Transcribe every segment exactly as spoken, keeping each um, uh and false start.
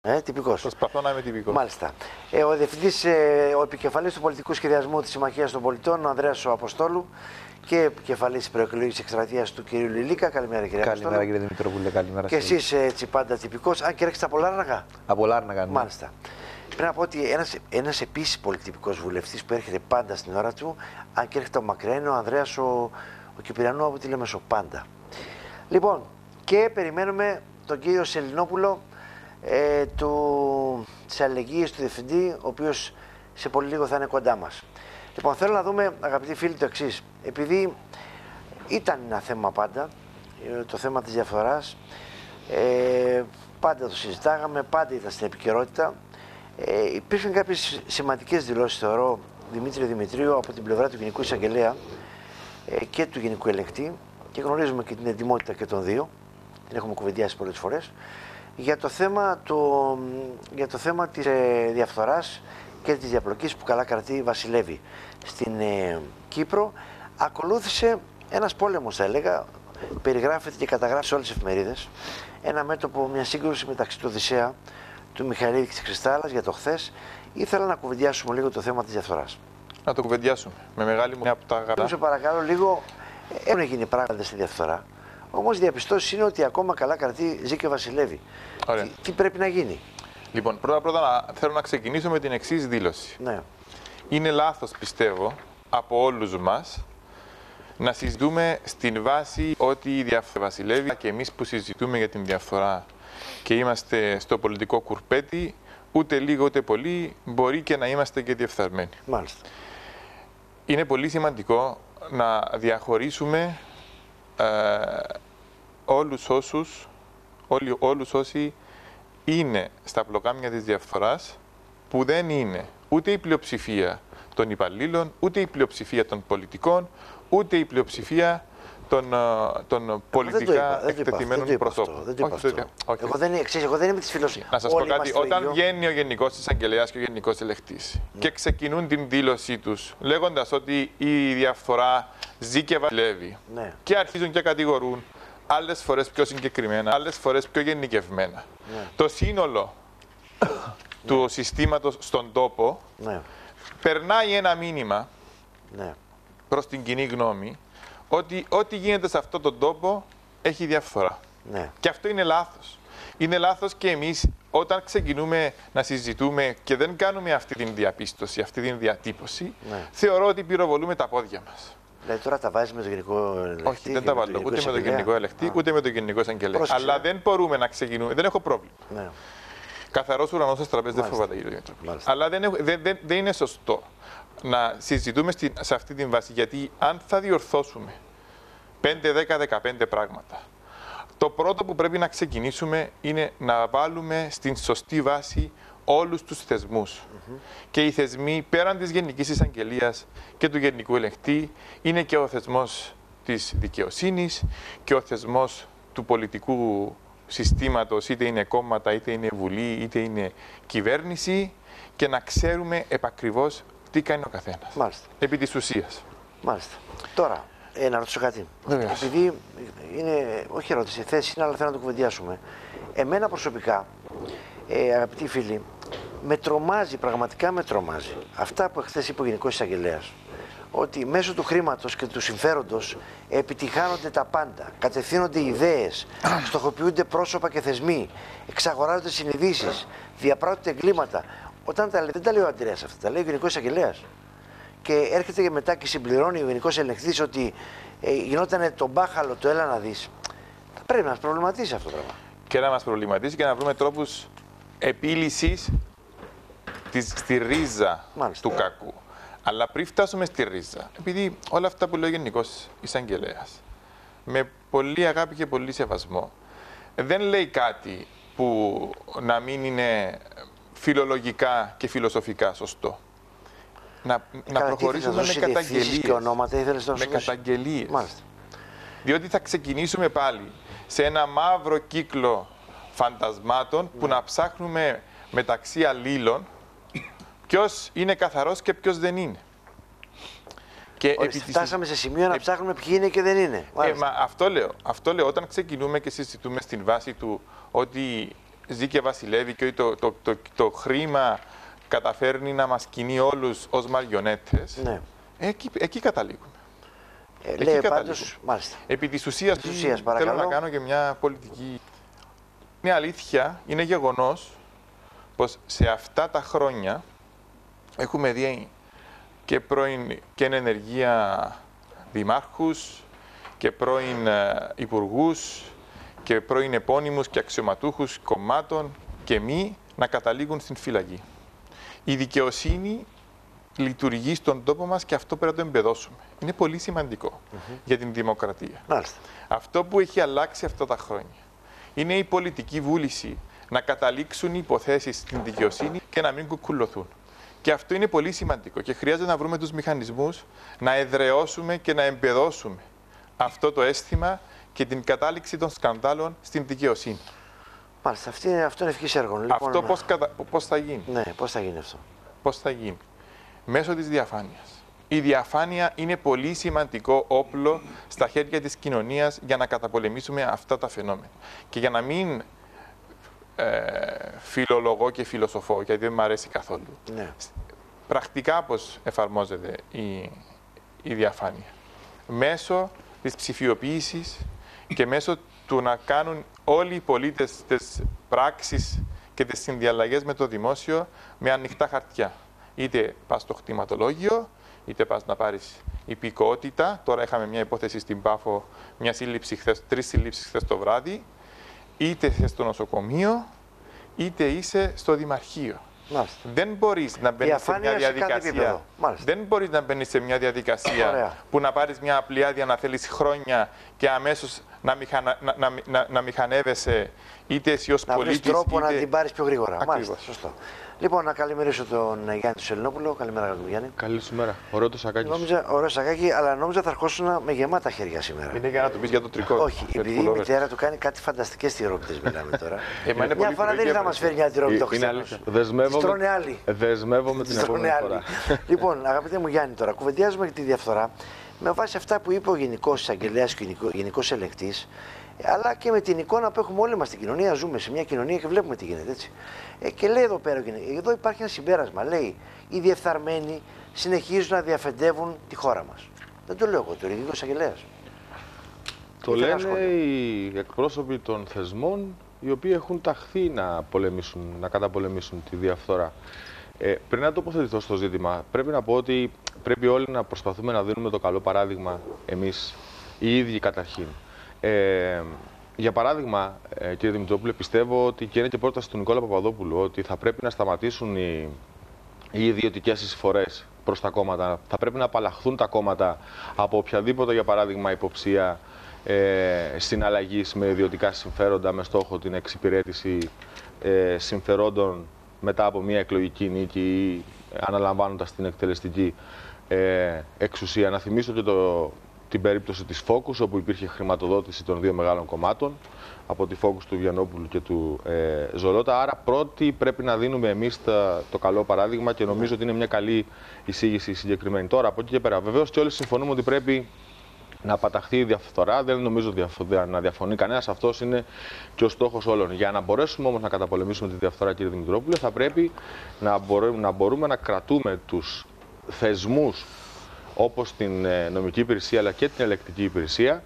Ε, τυπικός. Προσπαθώ να είμαι τυπικός. Μάλιστα. Ε, ο διευθυντής, ε, ο επικεφαλής του πολιτικού σχεδιασμού της Συμμαχίας των Πολιτών, ο Ανδρέας ο Αποστόλου, και επικεφαλής προεκλογικής εκστρατείας του κ. Λιλίκα. Καλημέρα, κύριε Αποστόλου. Καλημέρα, κύριε Δημητροπούλε. Καλημέρα. Και εσείς έτσι πάντα τυπικός, αν και έρχεστε από Λάρνακα. Από Λάρνακα, ναι. Μάλιστα. Πρέπει να πω ότι ένας, ένας επίσης πολύ τυπικός βουλευτής που έρχεται πάντα στην ώρα του, αν και έρχεται από μακριά, είναι ο Ανδρέας ο, ο Κυπριανού από τη Λέμεσο. Πάντα. Λοιπόν, και περιμένουμε τον κύριο Σελινόπουλο ε, του, της αλληλεγγύης του διευθυντή, ο οποίος σε πολύ λίγο θα είναι κοντά μας. Λοιπόν, θέλω να δούμε, αγαπητοί φίλοι, το εξής. Επειδή ήταν ένα θέμα πάντα, το θέμα της διαφθοράς, ε, πάντα το συζητάγαμε, πάντα ήταν στην επικαιρότητα. Ε, υπήρχαν κάποιες σημαντικές δηλώσεις, θεωρώ, Δημήτρη Δημητρίου, από την πλευρά του Γενικού Εισαγγελέα ε, και του Γενικού Ελεγκτή, και γνωρίζουμε και την ετοιμότητα και των δύο, την έχουμε κουβεντιάσει πολλές φορές, για το θέμα, το, για το θέμα της ε, διαφθοράς και της διαπλοκής που καλά κρατεί βασιλεύει στην ε, Κύπρο. Ακολούθησε ένας πόλεμος, θα έλεγα, περιγράφεται και καταγράφει σε όλες τις εφημερίδες, ένα μέτωπο, μια σύγκρουση μεταξύ του Οδυσσέα, του Μιχαηλίδη και της Κρυστάλλας για το χθες. Ήθελα να κουβεντιάσουμε λίγο το θέμα της διαφθοράς. Να το κουβεντιάσουμε. Με μεγάλη μου από τα γράμματα. Σε παρακαλώ λίγο, έχουν γίνει πράγματα στη διαφθορά. Όμως διαπιστώσεις είναι ότι ακόμα καλά κρατεί, ζει και βασιλεύει. Τι, τι πρέπει να γίνει? Λοιπόν, πρώτα πρώτα να, θέλω να ξεκινήσω με την εξής δήλωση. Ναι. Είναι λάθος, πιστεύω, από όλους μας να συζητούμε στην βάση ότι η διαφθορά βασιλεύει, και εμείς που συζητούμε για την διαφθορά και είμαστε στο πολιτικό κουρπέτι, ούτε λίγο ούτε πολύ μπορεί και να είμαστε και διεφθαρμένοι. Μάλιστα. Είναι πολύ σημαντικό να διαχωρίσουμε ε, όλους όσους, όλοι, όλους όσοι είναι στα πλοκάμια της διαφθοράς, που δεν είναι ούτε η πλειοψηφία των υπαλλήλων, ούτε η πλειοψηφία των πολιτικών, ούτε η πλειοψηφία των, των πολιτικά εκτεθειμένων προσώπων. Δεν το είπα αυτό. Εγώ δεν, ξέρεις, εγώ δεν είμαι της φιλοσοφίας. Να σας πω κάτι, όταν βγαίνει ο Γενικός Εισαγγελέας και ο Γενικός Ελεγκτής mm. και ξεκινούν την δήλωσή τους λέγοντας ότι η διαφθορά ζει και βασιλεύει ναι. και αρχίζουν και κατηγορούν, άλλες φορές πιο συγκεκριμένα, άλλες φορές πιο γενικευμένα. Ναι. Το σύνολο του ναι. συστήματος στον τόπο ναι. περνάει ένα μήνυμα ναι. προς την κοινή γνώμη ότι ό,τι γίνεται σε αυτόν τον τόπο έχει διαφθορά. Ναι. Και αυτό είναι λάθος. Είναι λάθος και εμείς όταν ξεκινούμε να συζητούμε και δεν κάνουμε αυτή την διαπίστωση, αυτή την διατύπωση, ναι. θεωρώ ότι πυροβολούμε τα πόδια μας. Δηλαδή τώρα τα βάζεις με το Γενικό Ελεγκτή? Όχι, δεν τα βάλω ούτε με το Γενικό Ελεγκτή, ούτε με το Γενικό Εισαγγελέα. Αλλά δεν μπορούμε να ξεκινούμε, δεν έχω πρόβλημα. Ναι. Καθαρός ουρανός στο τραπέζι δεν φοβάται, κύριε Δημητροπούλου. Αλλά δεν, έχω, δεν, δεν, δεν είναι σωστό να συζητούμε στη, σε αυτή την βάση, γιατί αν θα διορθώσουμε πέντε, δέκα, δεκαπέντε πράγματα, το πρώτο που πρέπει να ξεκινήσουμε είναι να βάλουμε στην σωστή βάση όλους τους θεσμούς. Mm-hmm. Και οι θεσμοί πέραν της Γενικής Εισαγγελίας και του Γενικού Ελεγκτή είναι και ο θεσμός της δικαιοσύνης και ο θεσμός του πολιτικού συστήματος, είτε είναι κόμματα, είτε είναι βουλή, είτε είναι κυβέρνηση, και να ξέρουμε επακριβώς τι κάνει ο καθένας. Μάλιστα. Επί της ουσίας. Μάλιστα. Τώρα, ε, να ρωτήσω κάτι. Βεβαίως. Επειδή είναι, όχι ερώτηση, θέση είναι, αλλά θέλω να το κουβεντιάσουμε. Εμένα προσωπικά, ε, αγαπητοί φίλοι, με τρομάζει, πραγματικά με τρομάζει αυτά που χθες είπε ο Γενικός Εισαγγελέας. Ότι μέσω του χρήματος και του συμφέροντος επιτυχάνονται τα πάντα. Κατευθύνονται ιδέες, στοχοποιούνται πρόσωπα και θεσμοί, εξαγοράζονται συνειδήσεις, διαπράττονται εγκλήματα. Όταν τα λέει, δεν τα λέει ο Αντρέας αυτά, τα λέει ο Γενικός Εισαγγελέας. Και έρχεται και μετά και συμπληρώνει ο Γενικός Ελεγκτής ότι ε, γινόταν το μπάχαλο, το έλα να δεις. Θα πρέπει να μας προβληματίσει αυτό το πράγμα. Και να μας προβληματίσει και να βρούμε τρόπους επίλυσης της, στη ρίζα Μάλιστα. του κακού. Αλλά πριν φτάσουμε στη ρίζα, επειδή όλα αυτά που λέει ο Γενικός Εισαγγελέας, με πολύ αγάπη και πολύ σεβασμό, δεν λέει κάτι που να μην είναι φιλολογικά και φιλοσοφικά σωστό. Να, να προχωρήσουμε με καταγγελίες. Και ονόματα, ήθελες να με καταγγελίες. Μάλιστα. Διότι θα ξεκινήσουμε πάλι σε ένα μαύρο κύκλο φαντασμάτων που ναι. να ψάχνουμε μεταξύ αλλήλων ποιος είναι καθαρός και ποιος δεν είναι. Και Ορίστε, επί φτάσαμε σε σημείο να ε... ψάχνουμε ποιοι είναι και δεν είναι. Ε, μα αυτό λέω. Αυτό λέω. Όταν ξεκινούμε και συζητούμε στην βάση του ότι ζει και βασιλεύει και το, το, το, το χρήμα καταφέρνει να μας κινεί όλους ως μαριονέτες, ναι. εκεί, εκεί καταλήγουμε. Ε, εκεί λέει πάντως, μάλιστα. Επί της ουσίας, της ουσίας θέλω να κάνω και μια πολιτική. Είναι αλήθεια, είναι γεγονός πως σε αυτά τα χρόνια έχουμε δει και πρώην και εν ενεργεία δημάρχους και πρώην υπουργούς και πρώην επώνυμους και αξιωματούχους κομμάτων και μη να καταλήγουν στην φυλακή. Η δικαιοσύνη λειτουργεί στον τόπο μας και αυτό πρέπει να το εμπεδώσουμε. Είναι πολύ σημαντικό mm-hmm. για την δημοκρατία. Μάλιστα. Αυτό που έχει αλλάξει αυτά τα χρόνια είναι η πολιτική βούληση να καταλήξουν οι υποθέσεις στην δικαιοσύνη και να μην κουκουλωθούν. Και αυτό είναι πολύ σημαντικό και χρειάζεται να βρούμε τους μηχανισμούς να εδραιώσουμε και να εμπεδώσουμε αυτό το αίσθημα και την κατάληξη των σκανδάλων στην δικαιοσύνη. Μάλιστα, αυτή είναι, αυτό είναι ευχής έργων. Λοιπόν, αυτό πώς, κατα... πώς θα γίνει. Ναι, πώς θα γίνει αυτό. Πώς θα γίνει. Μέσω της διαφάνειας. Η διαφάνεια είναι πολύ σημαντικό όπλο στα χέρια της κοινωνίας για να καταπολεμήσουμε αυτά τα φαινόμενα. Και για να μην ε, φιλολογώ και φιλοσοφώ, γιατί δεν μου αρέσει καθόλου. Ναι. Πρακτικά πώς εφαρμόζεται η, η διαφάνεια. Μέσω της ψηφιοποίησης και μέσω του να κάνουν όλοι οι πολίτες τις πράξεις και τις συνδιαλλαγές με το δημόσιο με ανοιχτά χαρτιά. Είτε πας στο κτηματολόγιο, είτε πας να πάρεις υπηκότητα. Τώρα είχαμε μια υπόθεση στην Πάφο, μια σύλληψη χθες, τρεις συλλήψεις χθες το βράδυ. Είτε είσαι στο νοσοκομείο, είτε είσαι στο δημαρχείο. Μάλιστα. Δεν μπορείς να μπαίνεις σε μια διαδικασία. Δεν μπορείς να μπαίνεις σε μια διαδικασία Ωραία. που να πάρεις μια απλή άδεια να θέλεις χρόνια και αμέσως να, μηχανα, να, να, να, να μηχανεύεσαι είτε εσύ ως να πολίτης. Να βρεις τρόπο είτε... να την πάρεις πιο γρήγορα. Μάλιστα, σωστό. Λοιπόν, να καλημερίσω τον Γιάννη Σελινόπουλο. Καλημέρα, Γιάννη. Καλή σου μέρα. Ωραίο το σακάκι. Νόμιζα, ωραίο σακάκι, αλλά νόμιζα θα ερχόσουν με γεμάτα χέρια σήμερα. Είναι για να του πεις για το τρικό. Όχι, επειδή η μητέρα του κάνει κάτι φανταστικές τυρόπιτες, μιλάμε τώρα. ε, μια φορά δεν θα μας φέρει μια τυρόπιτα το Χριστός. Δεσμεύομαι, άλλοι. Δεσμεύομαι την επόμενη φορά. Λοιπόν, αγαπητέ μου Γιάννη, τώρα κουβεντιάζουμε για τη διαφθορά με βάση αυτά που είπε ο Γενικός Εισαγγελέας και ο Γενικός Ελεγκτής, αλλά και με την εικόνα που έχουμε όλοι μας στην κοινωνία. Ζούμε σε μια κοινωνία και βλέπουμε τι γίνεται, έτσι. Ε, και λέει εδώ πέρα, εδώ υπάρχει ένα συμπέρασμα. Λέει, οι διεφθαρμένοι συνεχίζουν να διαφεντεύουν τη χώρα μας. Δεν το λέω εγώ, το Γενικός Εισαγγελέας. Το λένε οι εκπρόσωποι των θεσμών, οι οποίοι έχουν ταχθεί να πολεμήσουν, να καταπολεμήσουν τη διαφθορά. Ε, πριν να τοποθετηθώ στο ζήτημα, πρέπει να πω ότι πρέπει όλοι να προσπαθούμε να δίνουμε το καλό παράδειγμα εμείς, οι ίδιοι καταρχήν. Ε, για παράδειγμα, ε, κύριε Δημητρόπουλε, πιστεύω ότι και είναι και πρόταση του Νικόλα Παπαδόπουλου ότι θα πρέπει να σταματήσουν οι, οι ιδιωτικές εισφορές προς τα κόμματα. Θα πρέπει να απαλλαχθούν τα κόμματα από οποιαδήποτε, για παράδειγμα, υποψία ε, συναλλαγής με ιδιωτικά συμφέροντα με στόχο την εξυπηρέτηση ε, συμφερόντων μετά από μια εκλογική νίκη ή αναλαμβάνοντας την εκτελεστική ε, εξουσία. Να θυμίσω και το, την περίπτωση της Focus, όπου υπήρχε χρηματοδότηση των δύο μεγάλων κομμάτων, από τη Focus του Βιαννόπουλου και του ε, Ζολώτα. Άρα πρώτοι πρέπει να δίνουμε εμείς τα, το καλό παράδειγμα και νομίζω ότι είναι μια καλή εισήγηση συγκεκριμένη. Τώρα, από εκεί και πέρα, βεβαίως και όλοι συμφωνούμε ότι πρέπει να παταχθεί η διαφθορά. Δεν νομίζω να διαφωνεί κανένας. Αυτός είναι και ο στόχος όλων. Για να μπορέσουμε όμως να καταπολεμήσουμε τη διαφθορά, κύριε Δημητρόπουλε, θα πρέπει να μπορούμε να, μπορούμε να κρατούμε τους θεσμούς όπως την νομική υπηρεσία αλλά και την ελεκτική υπηρεσία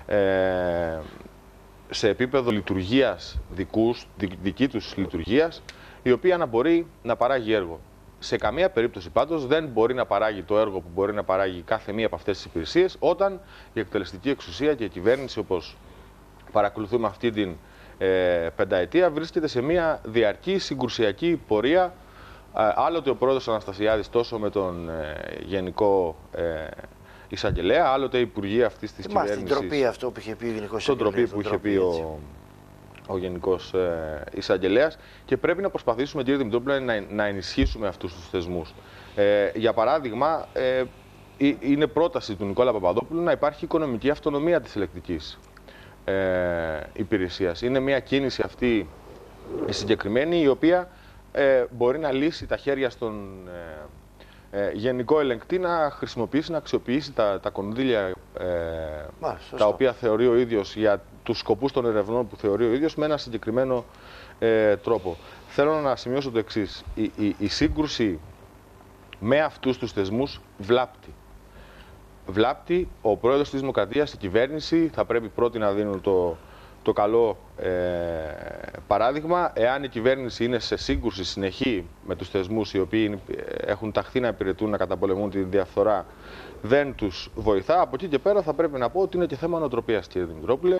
ε, σε επίπεδο λειτουργίας δικούς, δι, δική τους λειτουργίας, η οποία να μπορεί να παράγει έργο. Σε καμία περίπτωση πάντως δεν μπορεί να παράγει το έργο που μπορεί να παράγει κάθε μία από αυτές τις υπηρεσίες όταν η εκτελεστική εξουσία και η κυβέρνηση, όπως παρακολουθούμε αυτή την ε, πενταετία, βρίσκεται σε μία διαρκή συγκρουσιακή πορεία. Ε, άλλοτε ο πρόεδρος Αναστασιάδης τόσο με τον ε, Γενικό ε, Εισαγγελέα, άλλοτε η Υπουργεία αυτής της κυβέρνησης. Στην τροπή αυτό που είχε πει ο Γενικός Εισαγγελέας. Στον τροπή που είχε πει ο, ο Γενικός ε, Εισαγγελέας, και πρέπει να προσπαθήσουμε, κύριε Δημητρόπουλε, να, να ενισχύσουμε αυτούς τους θεσμούς. Ε, για παράδειγμα, ε, είναι πρόταση του Νικόλα Παπαδόπουλου να υπάρχει οικονομική αυτονομία της ελεκτικής ε, υπηρεσίας. Είναι μια κίνηση αυτή συγκεκριμένη, η οποία ε, μπορεί να λύσει τα χέρια στον, ε, γενικό ελεγκτή να χρησιμοποιήσει, να αξιοποιήσει τα, τα κονδύλια ε, Μάλιστα, τα οποία θεωρεί ο ίδιος για τους σκοπούς των ερευνών που θεωρεί ο ίδιος με ένα συγκεκριμένο ε, τρόπο. Θέλω να σημειώσω το εξής. Η, η, η σύγκρουση με αυτούς τους θεσμούς βλάπτει. Βλάπτει ο πρόεδρος της Δημοκρατίας, η κυβέρνηση, θα πρέπει πρώτοι να δίνουν το, το καλό ε, παράδειγμα. Εάν η κυβέρνηση είναι σε σύγκρουση συνεχή με τους θεσμούς οι οποίοι έχουν ταχθεί να υπηρετούν, να καταπολεμούν τη διαφθορά, δεν τους βοηθά. Από εκεί και πέρα θα πρέπει να πω ότι είναι και θέμα νοοτροπίας, κύριε Δημητρόπουλε.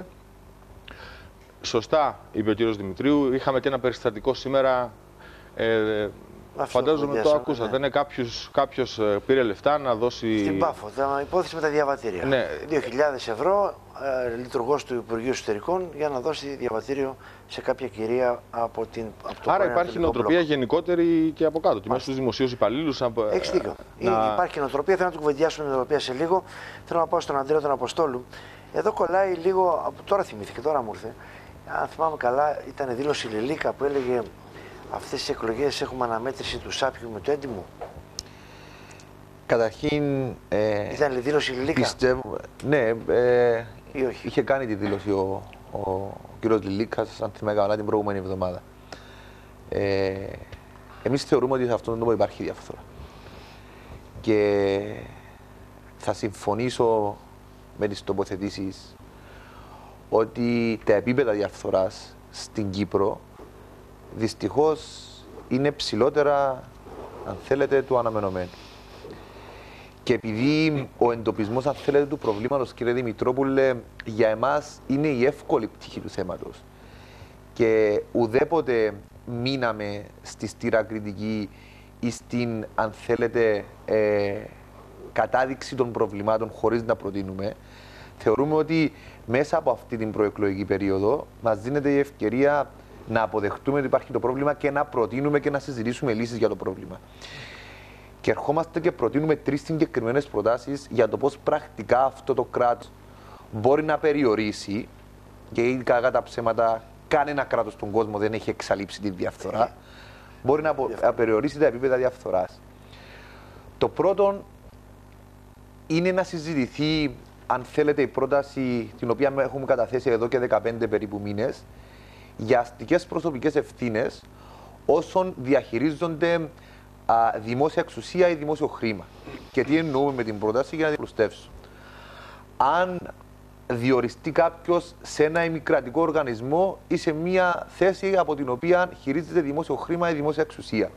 Σωστά είπε ο κύριος Δημητρίου, είχαμε και ένα περιστατικό σήμερα. Ε, Φαντάζομαι το ακούσατε. Ναι. Κάποιος, κάποιος πήρε λεφτά να δώσει. Στην Πάφο, τα υπόθεση με τα διαβατήρια. Ναι. δύο χιλιάδες ευρώ, ε, λειτουργός του Υπουργείου Εσωτερικών, για να δώσει διαβατήριο σε κάποια κυρία από την. Από το Άρα υπάρχει νοοτροπία γενικότερη και από κάτω. Και μέσα στους δημοσίους υπαλλήλους. Έχεις δίκιο. Να... Υπάρχει νοοτροπία. Θέλω να του κουβεντιάσουμε την νοοτροπία σε λίγο. Θέλω να πάω στον Ανδρέα τον Αποστόλου. Εδώ κολλάει λίγο. Τώρα θυμήθηκε, τώρα μου ήρθε. Αν θυμάμαι καλά, ήταν δήλωση Λιλίκα που έλεγε. Αυτές τις εκλογές έχουμε αναμέτρηση του Σάπιου με το έντιμο. Καταρχήν. Ε, Ήταν δήλωση Λιλίκα. Πιστεύω. Ναι, ε, ή όχι. Είχε κάνει τη δήλωση ο, ο, ο κ. Λιλίκας, αν θυμάμαι καλά, την προηγούμενη εβδομάδα. Ε, εμείς θεωρούμε ότι σε αυτόν τον τόπο υπάρχει διαφθορά. Και θα συμφωνήσω με τις τοποθετήσεις ότι τα επίπεδα διαφθοράς στην Κύπρο δυστυχώς είναι ψηλότερα, αν θέλετε, του αναμενωμένου. Και επειδή ο εντοπισμός, αν θέλετε, του προβλήματος, κύριε Δημητρόπουλε, για εμάς είναι η εύκολη πτυχή του θέματος. Και ουδέποτε μείναμε στη στήρα κριτική ή στην, αν θέλετε, ε, κατάδειξη των προβλημάτων χωρίς να προτείνουμε. Θεωρούμε ότι μέσα από αυτή την προεκλογική περίοδο μας δίνεται η ευκαιρία να αποδεχτούμε ότι υπάρχει το πρόβλημα και να προτείνουμε και να συζητήσουμε λύσεις για το πρόβλημα. Και ερχόμαστε και προτείνουμε τρεις συγκεκριμένες προτάσεις για το πώς πρακτικά αυτό το κράτος μπορεί να περιορίσει, και κατά τα ψέματα κανένα κράτος στον κόσμο δεν έχει εξαλείψει τη διαφθορά, μπορεί να, να περιορίσει τα επίπεδα διαφθοράς. Το πρώτο είναι να συζητηθεί, αν θέλετε, η πρόταση την οποία έχουμε καταθέσει εδώ και δεκαπέντε περίπου μήνες, για αστικές προσωπικές ευθύνες όσων διαχειρίζονται α, δημόσια εξουσία ή δημόσιο χρήμα. Και τι εννοούμε με την πρόταση, για να την πλουστεύσω. Αν διοριστεί κάποιος σε ένα ημικρατικό οργανισμό ή σε μια θέση από την οποία χειρίζεται δημόσιο χρήμα ή δημόσια εξουσία,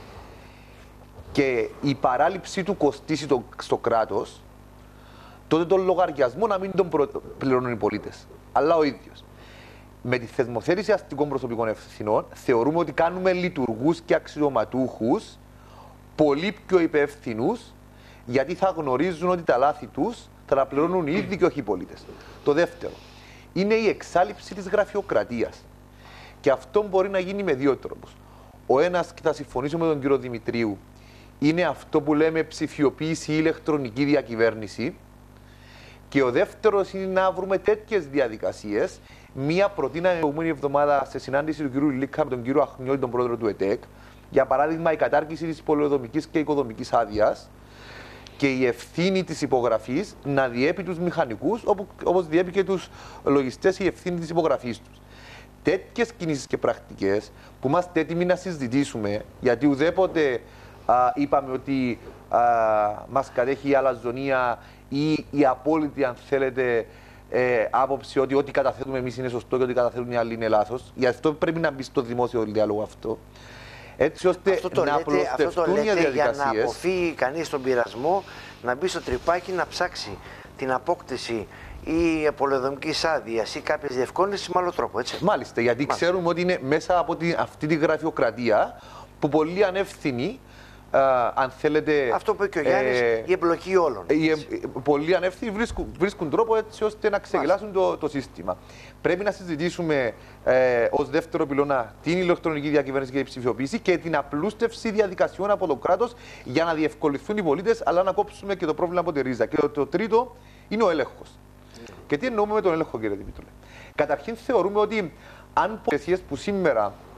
και η παράληψή του κοστίσει το, στο κράτος, τότε τον λογαριασμό να μην τον πληρώνουν οι πολίτες, αλλά ο ίδιος. Με τη θεσμοθέτηση αστικών προσωπικών ευθυνών, θεωρούμε ότι κάνουμε λειτουργούς και αξιωματούχους πολύ πιο υπεύθυνους, γιατί θα γνωρίζουν ότι τα λάθη τους θα τα πληρώνουν οι ίδιοι και όχι οι πολίτες. Το δεύτερο είναι η εξάλειψη της γραφειοκρατίας. Και αυτό μπορεί να γίνει με δύο τρόπους. Ο ένας, και θα συμφωνήσω με τον κύριο Δημητρίου, είναι αυτό που λέμε ψηφιοποίηση ή ηλεκτρονική διακυβέρνηση. Και ο δεύτερος είναι να βρούμε τέτοιες διαδικασίες. Μία προτείναμε την προηγούμενη εβδομάδα σε συνάντηση του κ. Λίκα με τον κ. Αχνιώτη, τον πρόεδρο του ΕΤΕΚ. Για παράδειγμα, η κατάργηση της πολεοδομικής και οικοδομικής άδειας και η ευθύνη της υπογραφής να διέπει τους μηχανικούς, όπως διέπει και τους λογιστές η ευθύνη της υπογραφής τους. Τέτοιες κινήσεις και πρακτικές που είμαστε έτοιμοι να συζητήσουμε, γιατί ουδέποτε α, είπαμε ότι α, μας κατέχει η αλαζονία ή η απόλυτη, αν θέλετε, ε, άποψη ότι ό,τι καταθέτουμε εμείς είναι σωστό και ό,τι καταθέτουν οι άλλοι είναι λάθος. Γι' αυτό πρέπει να μπει στο δημόσιο διάλογο αυτό. Έτσι ώστε αυτό το να λέτε, απλουστευτούν αυτό το λέτε οι διαδικασίες. Για να αποφύγει κανείς τον πειρασμό, να μπει στο τρυπάκι, να ψάξει την απόκτηση ή πολεοδομικής άδειας ή κάποιες διευκόλυνσεις με άλλο τρόπο, έτσι. Μάλιστα, γιατί Μάλιστα. ξέρουμε ότι είναι μέσα από τη, αυτή τη γραφειοκρατία που πολλοί ανεύθυνοι, α, αν θέλετε. Αυτό που είπε και ο Γιάννης, ε, η εμπλοκή όλων. Οι ε, πολλοί ανεύθυνοι βρίσκουν, βρίσκουν τρόπο έτσι ώστε να ξεγελάσουν το, το σύστημα. Πρέπει να συζητήσουμε ε, ως δεύτερο πυλώνα την ηλεκτρονική διακυβέρνηση και η ψηφιοποίηση και την απλούστευση διαδικασιών από το κράτος για να διευκολυνθούν οι πολίτες, αλλά να κόψουμε και το πρόβλημα από τη ρίζα. Και το, το τρίτο είναι ο έλεγχος. Mm. Και τι εννοούμε με τον έλεγχο, κύριε Δημήτρη. Καταρχήν, θεωρούμε ότι αν πολιτείες που σήμερα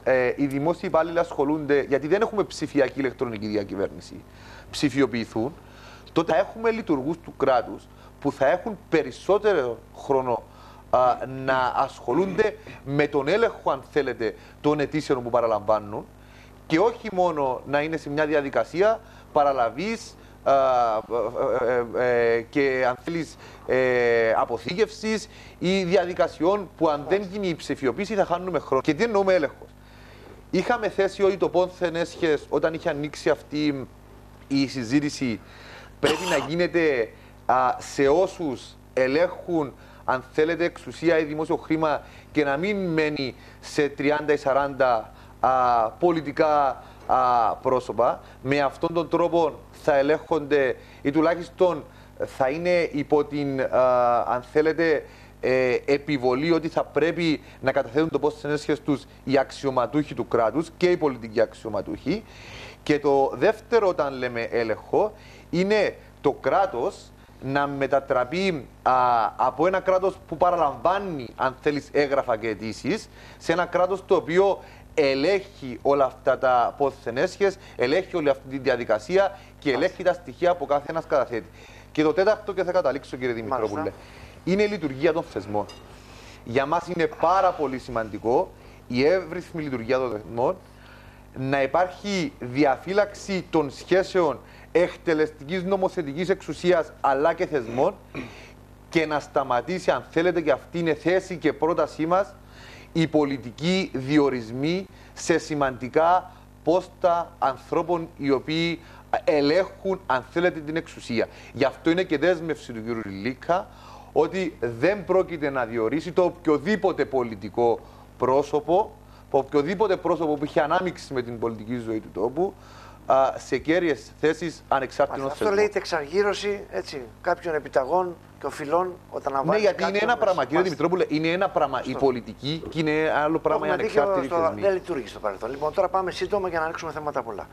ε, οι δημόσιοι υπάλληλοι ασχολούνται, γιατί δεν έχουμε ψηφιακή ηλεκτρονική διακυβέρνηση, ψηφιοποιηθούν, τότε θα έχουμε λειτουργούς του κράτους που θα έχουν περισσότερο χρόνο α, να ασχολούνται με τον έλεγχο, αν θέλετε, των αιτήσεων που παραλαμβάνουν και όχι μόνο να είναι σε μια διαδικασία παραλαβής α, ε, ε, ε, και αν θέλεις ε, αποθήκευσης ή διαδικασιών που αν δεν γίνει η ψηφιοποίηση θα χάνουμε χρόνο. Και τι εννοούμε έλεγχος. Είχαμε θέσει ότι το πόνθεν έσχες όταν είχε ανοίξει αυτή η συζήτηση πρέπει να γίνεται α, σε όσους ελέγχουν, αν θέλετε, εξουσία ή δημόσιο χρήμα και να μην μένει σε τριάντα ή σαράντα α, πολιτικά α, πρόσωπα. Με αυτόν τον τρόπο θα ελέγχονται ή τουλάχιστον θα είναι υπό την, α, αν θέλετε, ε, επιβολή ότι θα πρέπει να καταθέτουν το πόσες ενέσχες τους οι αξιωματούχοι του κράτους και οι πολιτικοί αξιωματούχοι. Και το δεύτερο, όταν λέμε έλεγχο, είναι το κράτος να μετατραπεί α, από ένα κράτος που παραλαμβάνει, αν θέλεις, έγγραφα και αιτήσεις, σε ένα κράτος το οποίο ελέγχει όλα αυτά τα πόσες έσχες, ελέγχει όλη αυτή τη διαδικασία και ελέγχει τα στοιχεία που κάθε ένας καταθέτει. Και το τέταρτο, και θα καταλήξω, κύριε Δημητρόπουλε, είναι η λειτουργία των θεσμών. Για μας είναι πάρα πολύ σημαντικό η εύρυθμη λειτουργία των θεσμών, να υπάρχει διαφύλαξη των σχέσεων εκτελεστικής νομοθετικής εξουσίας αλλά και θεσμών και να σταματήσει, αν θέλετε, και αυτή είναι θέση και πρότασή μας, οι πολιτικοί διορισμοί σε σημαντικά πόστα ανθρώπων οι οποίοι ελέγχουν, αν θέλετε, την εξουσία. Γι' αυτό είναι και δέσμευση του κ. Λίκα ότι δεν πρόκειται να διορίσει το οποιοδήποτε πολιτικό πρόσωπο, οποιοδήποτε πρόσωπο που είχε ανάμειξη με την πολιτική ζωή του τόπου, α, σε κέρυες θέσεις ανεξάρτητων θεσμών. Αυτό λέγεται εξαργύρωση, έτσι, κάποιων επιταγών και οφειλών όταν αναβάζει. Ναι, γιατί είναι ένα πράγμα, κύριε Δημητρόπουλε, είναι ένα πράγμα η πολιτική και είναι άλλο πράγμα η ανεξάρτητη θεσμή. Δεν λειτουργεί στο παρελθόν. Λοιπόν, τώρα πάμε σύντομα για να ανοίξουμε θέματα πολλά.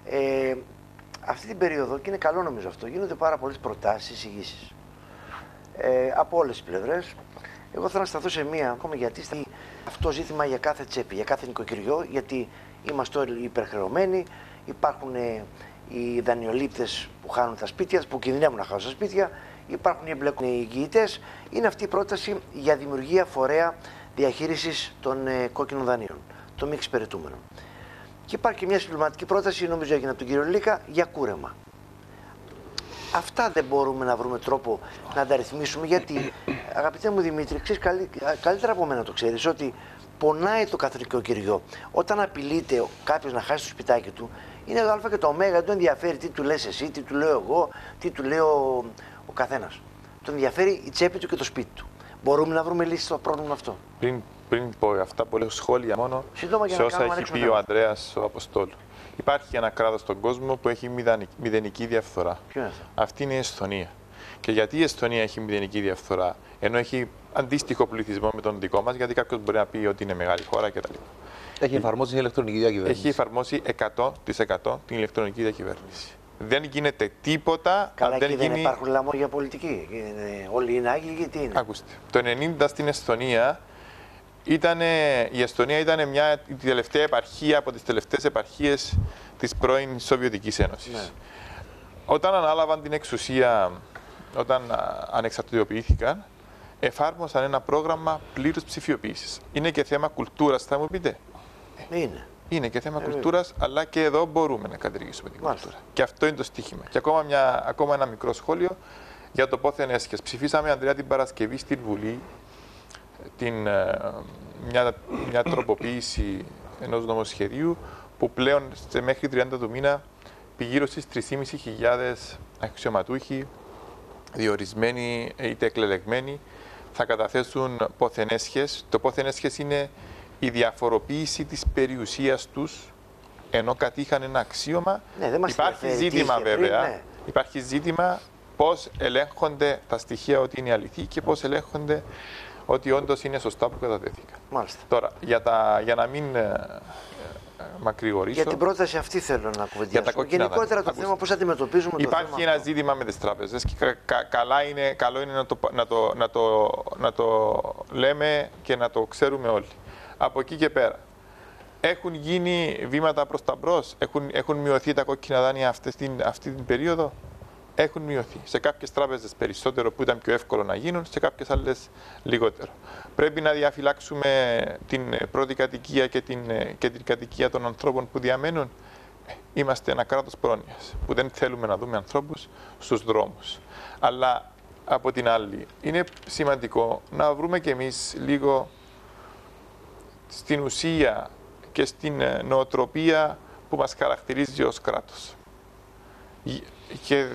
Ε, αυτή την περίοδο, και είναι καλό νομίζω αυτό, γίνονται πάρα πολλές προτάσεις, εισηγήσεις. Ε, από όλες τις πλευρές. Εγώ θέλω να σταθώ σε μία, ακόμα γιατί αυτό ζήτημα για κάθε τσέπη, για κάθε νοικοκυριό, γιατί είμαστε όλοι υπερχρεωμένοι, υπάρχουν ε, οι δανειολήπτες που χάνουν τα σπίτια, που κινδυνεύουν να χάσουν τα σπίτια, υπάρχουν οι εμπλεκόμενοι εγγυητές. Είναι αυτή η πρόταση για δημιουργία φορέα διαχείρισης των ε, κόκκινων δανείων, των μη εξυπηρετούμενων. Και υπάρχει και μια συμπληρωματική πρόταση, νομίζω έγινε από τον κύριο Λίκα, για κούρεμα. Αυτά δεν μπορούμε να βρούμε τρόπο να τα ρυθμίσουμε, γιατί, αγαπητέ μου Δημήτρη, ξέρεις καλύτερα από μένα το ξέρεις, ότι πονάει το καθολικοκυριό. Όταν απειλείται κάποιος να χάσει το σπιτάκι του, είναι το α και το ω, δεν τον ενδιαφέρει τι του λες εσύ, τι του λέω εγώ, τι του λέω ο καθένας. Τον ενδιαφέρει η τσέπη του και το σπίτι του. Μπορούμε να βρούμε λύση στο πρόβλημα αυτό. Πριν, πριν πω αυτά, πολλές σχόλια μόνο Σύντομα, σε όσα έχει πει ο Ανδρέας ο Αποστόλου. Υπάρχει ένα κράτος στον κόσμο που έχει μηδενική διαφθορά. Ποιο είναι αυτό? Αυτή είναι η Εσθονία. Και γιατί η Εσθονία έχει μηδενική διαφθορά, ενώ έχει αντίστοιχο πληθυσμό με τον δικό μας, γιατί κάποιος μπορεί να πει ότι είναι μεγάλη χώρα κτλ. Έχει εφαρμόσει την ηλεκτρονική διακυβέρνηση. Έχει εφαρμόσει εκατό τοις εκατό την ηλεκτρονική διακυβέρνηση. Δεν γίνεται τίποτα. Καλά, αν δεν, δεν γίνει... υπάρχουν λαμόγια πολιτική. Είναι... Όλοι είναι Άγγλοι, τι είναι. Ακούστε. Το ενενήντα στην Εσθονία, ήτανε... η Εσθονία ήταν μια η τελευταία επαρχία από τις τελευταίες επαρχίες της πρώην Σοβιετικής Ένωσης. Ναι. Όταν ανάλαβαν την εξουσία, όταν ανεξαρτητοποιήθηκαν, εφάρμοσαν ένα πρόγραμμα πλήρους ψηφιοποίησης. Είναι και θέμα κουλτούρας, θα μου πείτε. Είναι. Είναι και θέμα ε, κουλτούρας, αλλά και εδώ μπορούμε να κατηργήσουμε την Μάλιστα. κουλτούρα. Και αυτό είναι το στοίχημα. Και ακόμα, μια, ακόμα ένα μικρό σχόλιο για το πόθεν έσχες. Ψηφίσαμε, Ανδρέα, την Παρασκευή στην Βουλή την, μια, μια τροποποίηση ενός νομοσχεδίου που πλέον σε μέχρι τριάντα του μήνα γύρω στις τρεις χιλιάδες πεντακόσιοι αξιωματούχοι, διορισμένοι είτε εκλεγμένοι, θα καταθέσουν πόθεν έσχες. Το πόθεν έσχες είναι η διαφοροποίηση της περιουσίας τους, ενώ κατήχαν ένα αξίωμα. Ναι, δεν μας υπάρχει ζήτημα είχε, βέβαια, πριν, ναι. υπάρχει ζήτημα πώς ελέγχονται τα στοιχεία ότι είναι αληθή και πώς ελέγχονται ότι όντως είναι σωστά που κατατέθηκαν. Μάλιστα. Τώρα, για, τα, για να μην ε, ε, μακρηγορήσω... Για την πρόταση αυτή θέλω να κουβεντιάσουμε. Γενικότερα το θέμα πώς αντιμετωπίζουμε το θέμα. Υπάρχει ένα αυτό. ζήτημα με τις τράπεζες και κα, κα, καλά είναι, καλό είναι να το, να, το, να, το, να το λέμε και να το ξέρουμε όλοι. Από εκεί και πέρα, Έχουν γίνει βήματα προς τα μπρος, έχουν, έχουν μειωθεί τα κόκκινα δάνεια αυτή την, αυτή την περίοδο. Έχουν μειωθεί. Σε κάποιες τράπεζες περισσότερο που ήταν πιο εύκολο να γίνουν, σε κάποιες άλλες λιγότερο. Πρέπει να διαφυλάξουμε την πρώτη κατοικία και την κεντρική κατοικία των ανθρώπων που διαμένουν. Είμαστε ένα κράτος πρόνοιας που δεν θέλουμε να δούμε ανθρώπους στους δρόμους. Αλλά από την άλλη, είναι σημαντικό να βρούμε κι εμείς λίγο στην ουσία και στην νοοτροπία που μας χαρακτηρίζει ως κράτος. Και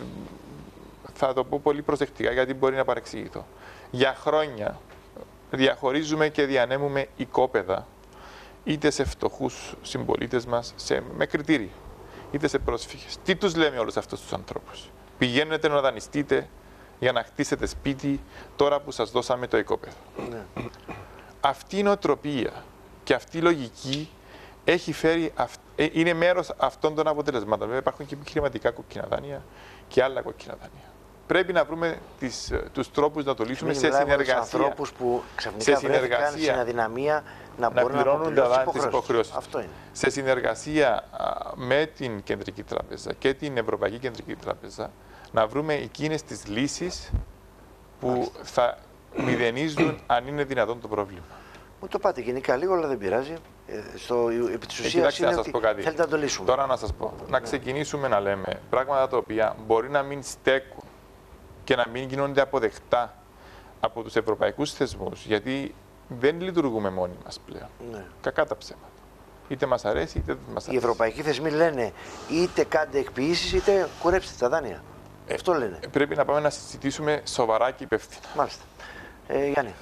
θα το πω πολύ προσεκτικά γιατί μπορεί να παρεξηγηθώ. Για χρόνια διαχωρίζουμε και διανέμουμε οικόπεδα είτε σε φτωχούς συμπολίτες μας σε, με κριτήρια, είτε σε πρόσφυγες. Τι τους λέμε όλους αυτούς τους ανθρώπους? Πηγαίνετε να δανειστείτε για να χτίσετε σπίτι τώρα που σας δώσαμε το οικόπεδο. Ναι. Αυτή η νοοτροπία και αυτή η λογική έχει φέρει, αυ... είναι μέρος αυτών των αποτελεσμάτων. Βέβαια υπάρχουν και επιχειρηματικά κόκκινα δάνεια και άλλα κόκκινα δάνεια. Πρέπει να βρούμε τις, τους τρόπους να το λύσουμε σε συνεργασία. Ανθρώπους που ξαφνικά βρέθηκαν στην αδυναμία να, να μπορούν πληρώνουν να τις υποχρεώσεις. Αυτό είναι. Σε συνεργασία με την Κεντρική Τράπεζα και την Ευρωπαϊκή Κεντρική Τράπεζα να βρούμε εκείνες τις λύσεις που Μάλιστα. θα μηδενίζουν αν είναι δυνατόν το πρόβλημα. Μου το πάτε γενικά λίγο, αλλά δεν πειράζει. Στο, επί της ουσίας είναι ότι θέλετε να το λύσουμε. Τώρα να σας πω, να ξεκινήσουμε να λέμε πράγματα τα οποία μπορεί να μην στέκουν και να μην γίνονται αποδεκτά από τους ευρωπαϊκούς θεσμούς, γιατί δεν λειτουργούμε μόνοι μας πλέον. Ναι. Κακά τα ψέματα. Είτε μας αρέσει είτε δεν μας αρέσει. Οι ευρωπαϊκοί θεσμοί λένε είτε κάντε εκποιήσεις είτε κουρέψτε τα δάνεια. Ε, Αυτό λένε. Πρέπει να πάμε να συζητήσουμε σοβαρά και υπεύθυνα. Μάλιστα. Ε, Γιάννη.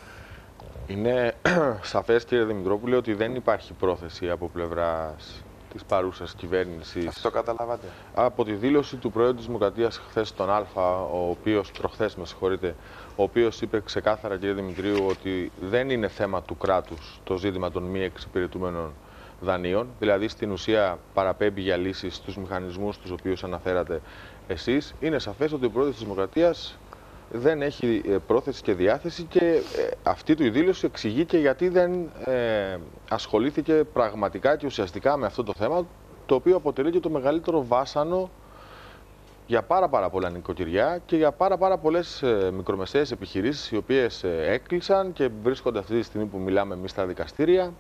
Είναι σαφές, κύριε Δημητρόπουλε, ότι δεν υπάρχει πρόθεση από πλευράς της παρούσας κυβέρνησης. Αυτό καταλάβατε. Από τη δήλωση του Προέδρου της Δημοκρατίας χθες τον Α, ο οποίος, προχθές με συγχωρείτε, ο οποίος είπε ξεκάθαρα, κύριε Δημητρίου, ότι δεν είναι θέμα του κράτους το ζήτημα των μη εξυπηρετούμενων δανείων. Δηλαδή, στην ουσία παραπέμπει για λύσεις στους μηχανισμούς τους οποίους αναφέρατε εσείς. Είναι σαφές ότι ο Πρόεδρος της Δημοκρατίας δεν έχει πρόθεση και διάθεση και αυτή του η δήλωση εξηγεί και γιατί δεν ε, ασχολήθηκε πραγματικά και ουσιαστικά με αυτό το θέμα, το οποίο αποτελεί και το μεγαλύτερο βάσανο για πάρα πάρα πολλά νοικοκυριά και για πάρα πάρα πολλές ε, μικρομεσαίες επιχειρήσεις οι οποίες ε, έκλεισαν και βρίσκονται αυτή τη στιγμή που μιλάμε εμείς στα δικαστήρια.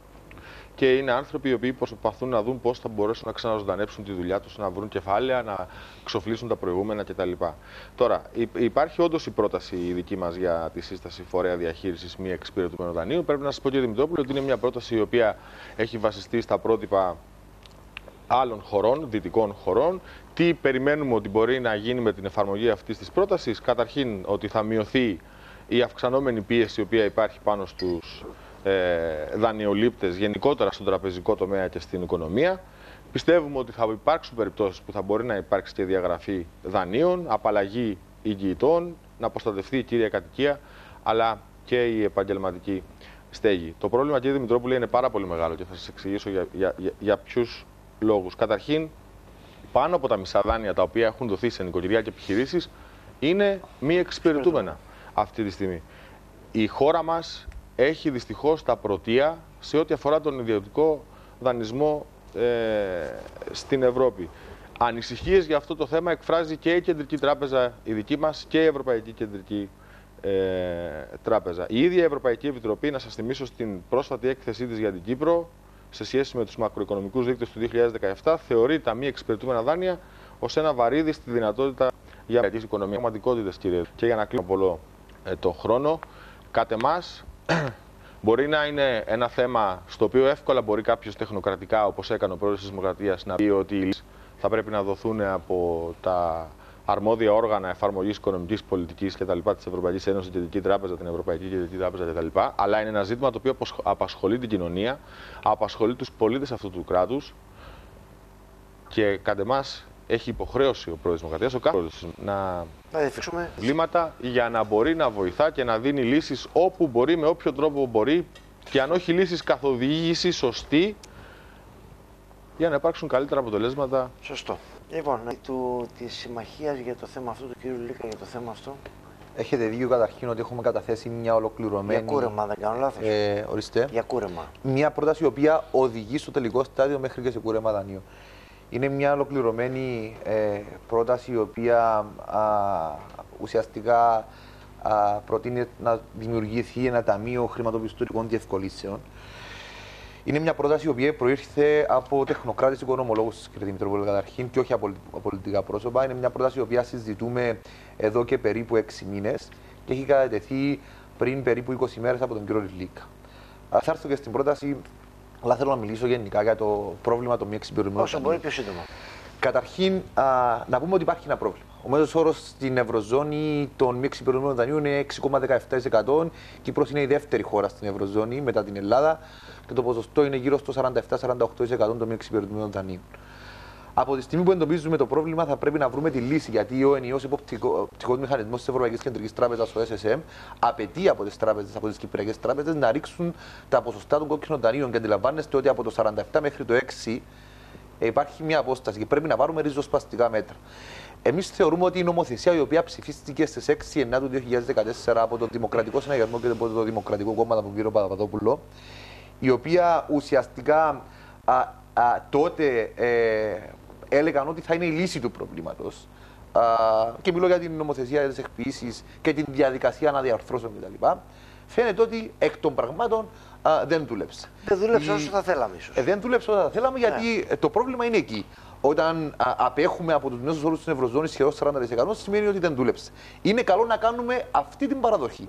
Και είναι άνθρωποι οι οποίοι προσπαθούν να δουν πώς θα μπορέσουν να ξαναζωντανέψουν τη δουλειά τους, να βρουν κεφάλαια, να ξοφλήσουν τα προηγούμενα κτλ. Τώρα, υπάρχει όντως η πρόταση η δική μας για τη σύσταση φορέα διαχείρισης μη εξυπηρετούμενων δανείων. Πρέπει να σας πω, κύριε Δημητρόπουλο, ότι είναι μια πρόταση η οποία έχει βασιστεί στα πρότυπα άλλων χωρών, δυτικών χωρών. Τι περιμένουμε ότι μπορεί να γίνει με την εφαρμογή αυτής της πρότασης? Καταρχήν, ότι θα μειωθεί η αυξανόμενη πίεση η οποία υπάρχει πάνω στους Ε, δανειολήπτες γενικότερα στον τραπεζικό τομέα και στην οικονομία. Πιστεύουμε ότι θα υπάρξουν περιπτώσεις που θα μπορεί να υπάρξει και διαγραφή δανείων, απαλλαγή εγγυητών, να προστατευτεί η κύρια κατοικία, αλλά και η επαγγελματική στέγη. Το πρόβλημα, κύριε Δημητρόπουλε, είναι πάρα πολύ μεγάλο και θα σας εξηγήσω για, για, για, για ποιους λόγους. Καταρχήν, πάνω από τα μισά δάνεια τα οποία έχουν δοθεί σε νοικοκυριά και επιχειρήσεις είναι μη εξυπηρετούμενα αυτή τη στιγμή. Η χώρα μας έχει δυστυχώς τα πρωτεία σε ό,τι αφορά τον ιδιωτικό δανεισμό ε, στην Ευρώπη. Ανησυχίες για αυτό το θέμα εκφράζει και η Κεντρική Τράπεζα, η δική μας, και η Ευρωπαϊκή Κεντρική ε, Τράπεζα. Η ίδια η Ευρωπαϊκή Επιτροπή, να σας θυμίσω στην πρόσφατη έκθεσή της για την Κύπρο, σε σχέση με τους μακροοικονομικούς δείκτες του δύο χιλιάδες δεκαεπτά, θεωρεί τα μη εξυπηρετούμενα δάνεια ως ένα βαρύδι στη δυνατότητα για τις οικονομικές πραγματικότητες, κύριε. Και για να κλείσω πολύ ε, το χρόνο, κατ' εμάς, μπορεί να είναι ένα θέμα στο οποίο εύκολα μπορεί κάποιος τεχνοκρατικά, όπως έκανε ο Πρόεδρος της Δημοκρατίας, να πει ότι οι λύσεις θα πρέπει να δοθούν από τα αρμόδια όργανα εφαρμογής οικονομικής πολιτικής κτλ. Της Ευρωπαϊκής Ένωσης, την Κεντρική Τράπεζα, την Ευρωπαϊκή Κεντρική Τράπεζα κτλ. Αλλά είναι ένα ζήτημα το οποίο απασχολεί την κοινωνία, απασχολεί τους πολίτες αυτού του κράτους και κατ' εμάς έχει υποχρέωση ο Πρόεδρος της Δημοκρατίας, ο κάθε να να βλήματα για να μπορεί να βοηθά και να δίνει λύσεις όπου μπορεί, με όποιο τρόπο μπορεί, και αν όχι λύσεις καθοδήγηση σωστή, για να υπάρξουν καλύτερα αποτελέσματα. Σωστό. Λοιπόν, του, της συμμαχίας για το θέμα αυτό, του κ. Λίκα για το θέμα αυτό. Έχετε δίκιο καταρχήν ότι έχουμε καταθέσει μια ολοκληρωμένη. Για κούρεμα, δεν κάνω λάθος. Ε, ορίστε. Για κούρεμα. Μια πρόταση η οποία οδηγεί στο τελικό στάδιο μέχρι και σε κούρεμα δανείων. Είναι μια ολοκληρωμένη ε, πρόταση η οποία α, ουσιαστικά α, προτείνει να δημιουργηθεί ένα ταμείο χρηματοπιστωτικών διευκολύνσεων. Είναι μια πρόταση η οποία προήρθε από τεχνοκράτες οικονομολόγους, κύριε Δημητρόπουλε, καταρχήν, και όχι από πολιτικά πρόσωπα. Είναι μια πρόταση η οποία συζητούμε εδώ και περίπου έξι μήνες και έχει κατατεθεί πριν περίπου είκοσι μέρες από τον κύριο Λιλίκα. Θα έρθω και στην πρόταση, αλλά θέλω να μιλήσω γενικά για το πρόβλημα των μη εξυπηρετούμενων. Όσο μπορεί πιο σύντομα. Καταρχήν, α, να πούμε ότι υπάρχει ένα πρόβλημα. Ο μέσος όρος στην Ευρωζώνη των μη εξυπηρετούμενων δανείων είναι έξι κόμμα δεκαεπτά τοις εκατό. Κύπρος είναι η δεύτερη χώρα στην Ευρωζώνη μετά την Ελλάδα και το ποσοστό είναι γύρω στο σαράντα επτά με σαράντα οκτώ τοις εκατό των μη εξυπηρετούμενων δανείων. Από τη στιγμή που εντοπίζουμε το πρόβλημα, θα πρέπει να βρούμε τη λύση. Γιατί ο ενιαίος εποπτικός μηχανισμός της Ευρωπαϊκής Κεντρικής Τράπεζας, ο ες ες εμ, απαιτεί από τις τράπεζες, από τις κυπριακές τράπεζες, να ρίξουν τα ποσοστά των κόκκινων δανείων. Και αντιλαμβάνεστε ότι από το σαράντα επτά μέχρι το έξι υπάρχει μια απόσταση και πρέπει να πάρουμε ριζοσπαστικά μέτρα. Εμείς θεωρούμε ότι η νομοθεσία η οποία ψηφίστηκε στις έξι εννιά του δύο χιλιάδες δεκατέσσερα από τον Δημοκρατικό Συναγερμό και από το Δημοκρατικό Κόμμα, τον κύριο Παπαδόπουλο, η οποία ουσιαστικά α, α, τότε ε, έλεγαν ότι θα είναι η λύση του προβλήματος. Α, και μιλώ για την νομοθεσία της εκποίησης και την διαδικασία αναδιαρθρώσεων κτλ. Φαίνεται ότι εκ των πραγμάτων α, δεν δούλεψε. Δεν δούλεψε η... όσο θα θέλαμε, ίσως. Ε, δεν δούλεψε όσο θα θέλαμε, γιατί ναι. το πρόβλημα είναι εκεί. Όταν α, απέχουμε από τους μέσους όρους της Ευρωζώνης σχεδόν σαράντα τοις εκατό, σημαίνει ότι δεν δούλεψε. Είναι καλό να κάνουμε αυτή την παραδοχή.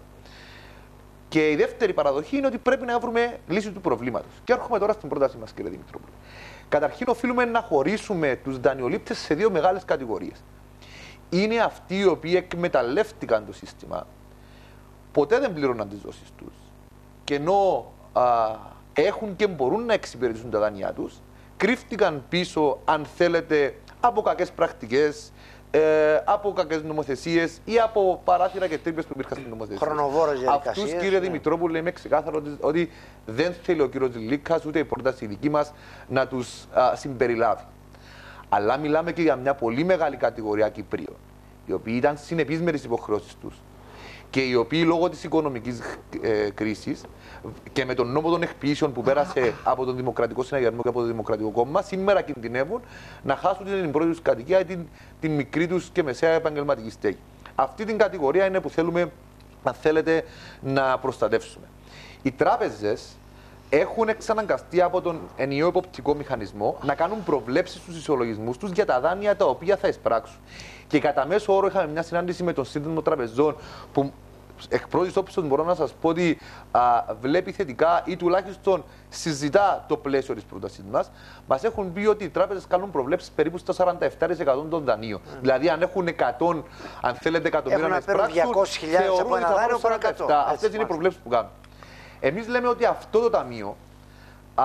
Και η δεύτερη παραδοχή είναι ότι πρέπει να βρούμε λύση του προβλήματος. Και έρχομαι τώρα στην πρότασή μας, κύριε Δημητρόπουλε. Καταρχήν, οφείλουμε να χωρίσουμε τους δανειολήπτες σε δύο μεγάλες κατηγορίες. Είναι αυτοί οι οποίοι εκμεταλλεύτηκαν το σύστημα, ποτέ δεν πλήρωναν τις δόσεις τους, και ενώ α, έχουν και μπορούν να εξυπηρετήσουν τα δάνειά τους, κρύφτηκαν πίσω, αν θέλετε, από κακές πρακτικές, ε, από κακές νομοθεσίες ή από παράθυρα και τρύπες που υπήρχαν στην νομοθεσία. Χρονοβόρες διαδικασίες. Αυτούς, κύριε ναι. Δημητρόπουλε, είμαι ξεκάθαρο ότι, ότι δεν θέλει ο κύριος Λιλίκας ούτε η πρόταση δική μας να τους α, συμπεριλάβει. Αλλά μιλάμε και για μια πολύ μεγάλη κατηγορία Κυπρίων, οι οποίοι ήταν συνεπείς με τις υποχρεώσεις τους και οι οποίοι λόγω της οικονομικής ε, κρίσης και με τον νόμο των εκποιήσεων που πέρασε από τον Δημοκρατικό Συναγερμό και από το Δημοκρατικό Κόμμα, σήμερα κινδυνεύουν να χάσουν την πρώτη τους κατοικία ή την, την μικρή τους και μεσαία επαγγελματική στέγη. Αυτή την κατηγορία είναι που θέλουμε, αν θέλετε, να προστατεύσουμε. Οι τράπεζες έχουν εξαναγκαστεί από τον ενιαίο εποπτικό μηχανισμό να κάνουν προβλέψεις στους ισολογισμούς τους για τα δάνεια τα οποία θα εισπράξουν. Και κατά μέσο όρο είχαμε μια συνάντηση με τον Σύνδεσμο Τραπεζών που εκ πρώτης όψης μπορώ να σας πω ότι α, βλέπει θετικά ή τουλάχιστον συζητά το πλαίσιο της πρότασης μας. Μας έχουν πει ότι οι τράπεζες κάνουν προβλέψεις περίπου στα σαράντα επτά τοις εκατό των δανείων. Mm. Δηλαδή, αν έχουν εκατό, αν θέλετε, εκατομμύρια να εισπράξουν, θεωρούν ότι θα πάρουν σαράντα επτά. Αυτές είναι οι προβλέψεις που κάνουν. Εμείς λέμε ότι αυτό το ταμείο α,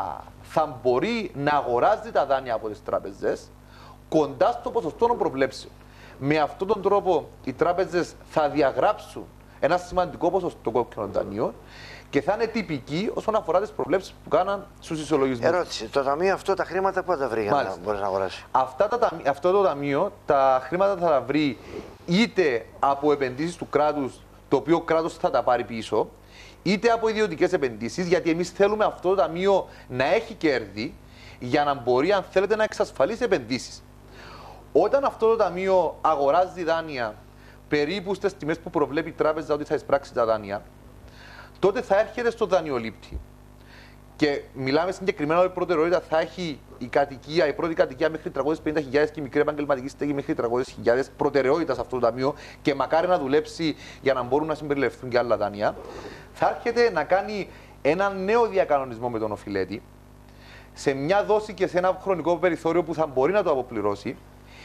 θα μπορεί να αγοράζει τα δάνεια από τις τράπεζες κοντά στο ποσοστό των προβλέψεων. Με αυτόν τον τρόπο οι τράπεζες θα διαγράψουν ένα σημαντικό ποσοστό κόκκινων δανείων και θα είναι τυπικοί όσον αφορά τις προβλέψεις που κάναν στους ισολογισμούς. Ερώτηση. Το ταμείο αυτό τα χρήματα πού θα τα βρει για να μπορεί να αγοράσει? Αυτά τα, αυτό το ταμείο τα χρήματα θα τα βρει είτε από επενδύσεις του κράτους, το οποίο ο κράτος θα τα πάρει πίσω, είτε από ιδιωτικές επενδύσεις, γιατί εμείς θέλουμε αυτό το ταμείο να έχει κέρδη για να μπορεί, αν θέλετε, να εξασφαλίσει επενδύσεις. Όταν αυτό το ταμείο αγοράζει δάνεια περίπου στις τιμές που προβλέπει η τράπεζα ότι θα εισπράξει τα δάνεια, τότε θα έρχεται στο δανειολήπτη. Και μιλάμε συγκεκριμένα ότι η προτεραιότητα θα έχει η κατοικία, η πρώτη κατοικία μέχρι τριακόσιες πενήντα χιλιάδες και η μικρή επαγγελματική στέγη μέχρι τριακόσιες χιλιάδες, προτεραιότητα σε αυτό το ταμείο και μακάρι να δουλέψει για να μπορούν να συμπεριληφθούν και άλλα δάνεια. Θα έρχεται να κάνει ένα νέο διακανονισμό με τον οφειλέτη σε μια δόση και σε ένα χρονικό περιθώριο που θα μπορεί να το αποπληρώσει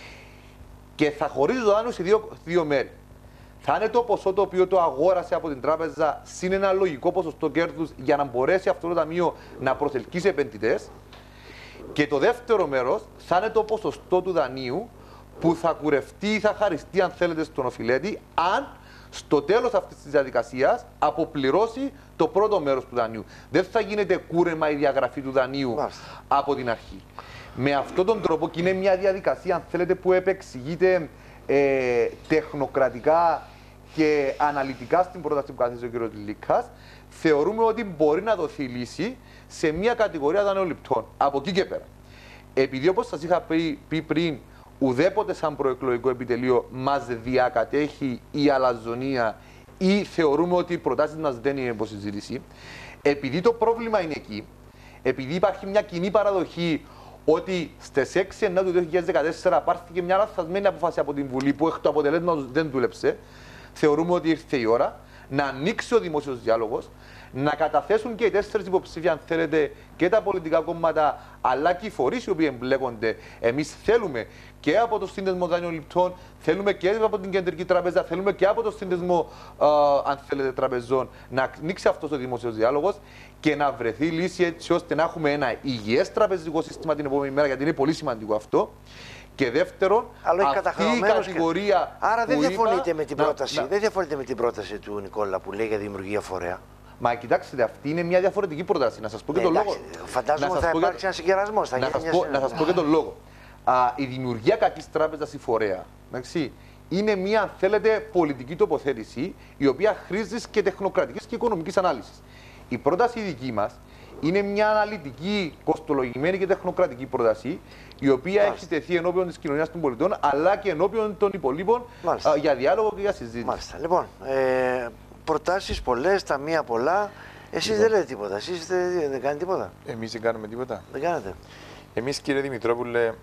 και θα χωρίζει το δάνειο σε δύο, δύο μέρη. Θα είναι το ποσό το οποίο το αγόρασε από την τράπεζα συν ένα λογικό ποσοστό κέρδους για να μπορέσει αυτό το ταμείο να προσελκύσει επενδυτές. Και το δεύτερο μέρος θα είναι το ποσοστό του δανείου που θα κουρευτεί ή θα χαριστεί, αν θέλετε, στον οφειλέτη, αν στο τέλος αυτής της διαδικασίας αποπληρώσει το πρώτο μέρος του δανείου. Δεν θα γίνεται κούρεμα η διαγραφή του δανείου Μάλιστα. από την αρχή. Με αυτόν τον τρόπο, και είναι μια διαδικασία, αν θέλετε, που επεξηγείται ε, τεχνοκρατικά και αναλυτικά στην πρόταση που κάθεσε ο κ. Τιλίκας, θεωρούμε ότι μπορεί να δοθεί λύση σε μια κατηγορία δανειοληπτών. Από εκεί και πέρα. Επειδή, όπως σας είχα πει, πει πριν, ουδέποτε σαν προεκλογικό επιτελείο μας διακατέχει η αλαζονία ή θεωρούμε ότι οι προτάσεις μας δεν είναι υποσυζήτηση, επειδή το πρόβλημα είναι εκεί, επειδή υπάρχει μια κοινή παραδοχή ότι στις έξι εννέα του δύο χιλιάδες δεκατέσσερα πάρθηκε μια λαθασμένη απόφαση από την Βουλή που εκ του αποτελέσματος δεν δούλεψε, θεωρούμε ότι ήρθε η ώρα να ανοίξει ο δημόσιος διάλογος, να καταθέσουν και οι τέσσερις υποψήφοι, αν θέλετε, και τα πολιτικά κόμματα, αλλά και οι φορείς οι οποίοι εμπλέκονται. Εμείς θέλουμε και από το Σύνδεσμο Δανειοληπτών, θέλουμε και από την Κεντρική Τράπεζα, θέλουμε και από το Σύνδεσμο, ε, αν θέλετε, Τραπεζών, να ανοίξει αυτός ο δημόσιος διάλογος και να βρεθεί λύση έτσι ώστε να έχουμε ένα υγιές τραπεζικό σύστημα την επόμενη μέρα, γιατί είναι πολύ σημαντικό αυτό. Και δεύτερον, αυτή η κατηγορία. Και... Άρα δεν διαφωνείτε είπα, με την να, πρόταση. να... Δεν διαφωνείτε με την πρόταση του Νικόλα που λέει για δημιουργία φορέα. Μα κοιτάξτε, αυτή είναι μια διαφορετική πρόταση. Να σας πω και ε, τον εντάξει, λόγο. Φαντάζομαι ότι θα υπάρξει για... ένα συγκερασμό. Να σας πω, να σας πω και τον λόγο. Α, η δημιουργία κακής τράπεζας ή φορέα, εντάξει, είναι μια, αν θέλετε, πολιτική τοποθέτηση η οποία χρήζει και τεχνοκρατικής και οικονομικής ανάλυσης. Η πρόταση δική μας είναι μια αναλυτική, κοστολογημένη και τεχνοκρατική πρόταση, η οποία Μάλιστα. έχει τεθεί ενώπιον της κοινωνίας των πολιτών, αλλά και ενώπιον των υπολείπων α, για διάλογο και για συζήτηση. Μάλιστα. Λοιπόν, ε, προτάσεις πολλές, τα μία πολλά. Εσείς λοιπόν. δεν λέτε τίποτα. Εσείς δεν, δεν κάνετε τίποτα. Εμείς δεν κάνουμε τίποτα. Δεν κάνετε. Εμείς, κύριε Δημητρόπουλε,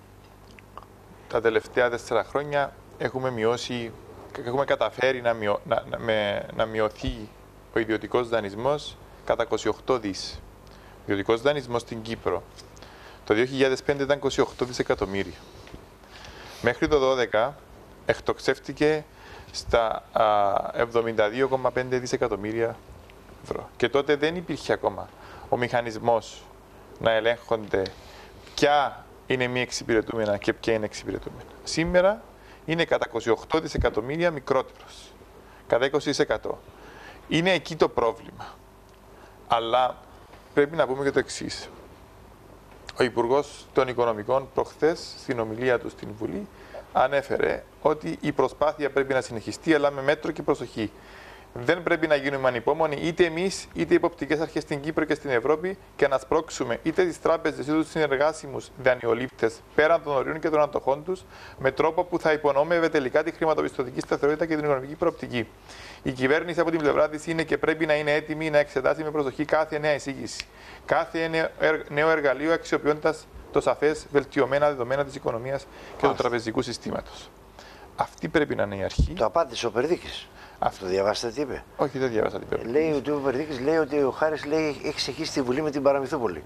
τα τελευταία τέσσερα χρόνια έχουμε μειώσει, έχουμε καταφέρει να, μειω, να, να, με, να μειωθεί ο ιδιωτικός δανεισμός κατά είκοσι οκτώ δις. Ο ιδιωτικός δανεισμός στην Κύπρο το δύο χιλιάδες πέντε ήταν είκοσι οκτώ δισεκατομμύρια. Μέχρι το δώδεκα εκτοξεύτηκε στα εβδομήντα δύο κόμμα πέντε δισεκατομμύρια ευρώ. Και τότε δεν υπήρχε ακόμα ο μηχανισμός να ελέγχονται ποια είναι μη εξυπηρετούμενα και ποια είναι εξυπηρετούμενα. Σήμερα είναι κατά είκοσι οκτώ δισεκατομμύρια μικρότερος, κατά είκοσι τοις εκατό. Είναι εκεί το πρόβλημα. Αλλά πρέπει να πούμε και το εξής. Ο Υπουργός των Οικονομικών προχθές στην ομιλία του στην Βουλή ανέφερε ότι η προσπάθεια πρέπει να συνεχιστεί, αλλά με μέτρο και προσοχή. Δεν πρέπει να γίνουμε ανυπόμονοι είτε εμείς είτε οι υποπτικές αρχές στην Κύπρο και στην Ευρώπη και να σπρώξουμε είτε τις τράπεζες είτε τους συνεργάσιμους δανειολήπτες πέραν των ορίων και των αντοχών τους με τρόπο που θα υπονόμευε τελικά τη χρηματοπιστωτική σταθερότητα και την οικονομική προοπτική. Η κυβέρνηση από την πλευρά της είναι και πρέπει να είναι έτοιμη να εξετάσει με προσοχή κάθε νέα εισήγηση, κάθε νέο εργαλείο αξιοποιώντας το σαφές βελτιωμένα δεδομένα της οικονομίας και του τραπεζικού συστήματος. Αυτή πρέπει να είναι η αρχή. Το απάντησε ο Περδίκης. Αυτό το διαβάσατε τι είπε? Όχι, δεν διαβάσα τι είπε. Λέει ότι ο Περδίκης λέει ότι ο Χάρης λέει, έχει ξεχύσει τη Βουλή με την Παραμυθούπολη.